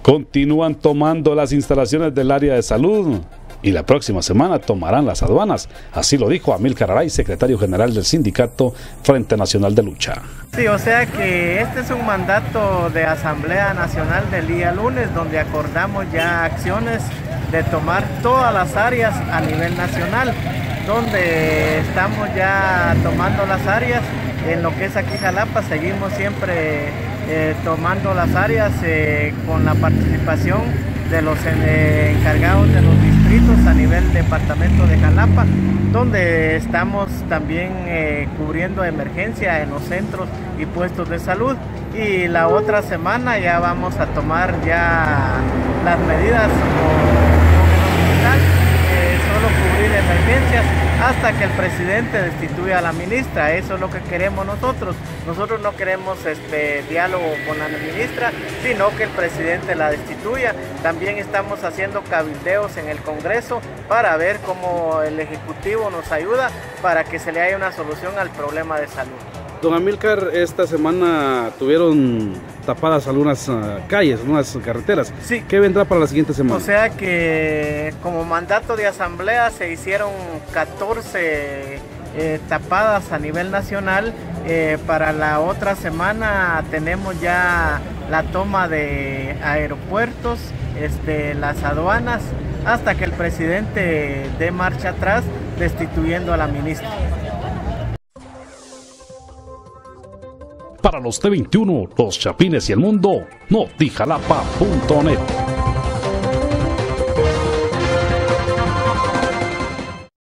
Continúan tomando las instalaciones del área de salud y la próxima semana tomarán las aduanas. Así lo dijo Amílcar Aray, secretario general del sindicato Frente Nacional de Lucha. Sí, o sea que este es un mandato de Asamblea Nacional del día lunes, donde acordamos ya acciones de tomar todas las áreas a nivel nacional, donde estamos ya tomando las áreas. En lo que es aquí Jalapa, seguimos siempre tomando las áreas con la participación de los encargados de los distritos a nivel departamento de Jalapa, donde estamos también cubriendo emergencia en los centros y puestos de salud. Y la otra semana ya vamos a tomar ya las medidas con el hospital, solo cubrir emergencias hasta que el presidente destituya a la ministra. Eso es lo que queremos nosotros. Nosotros no queremos diálogo con la ministra, sino que el presidente la destituya. También estamos haciendo cabildeos en el Congreso para ver cómo el Ejecutivo nos ayuda para que se le haya una solución al problema de salud. Don Amílcar, esta semana tuvieron tapadas algunas calles, algunas carreteras. Sí. ¿Qué vendrá para la siguiente semana? O sea que como mandato de asamblea se hicieron 14 tapadas a nivel nacional. Para la otra semana tenemos ya la toma de aeropuertos, las aduanas, hasta que el presidente dé marcha atrás destituyendo a la ministra. Para los T21, los Chapines y el mundo, notijalapa.net.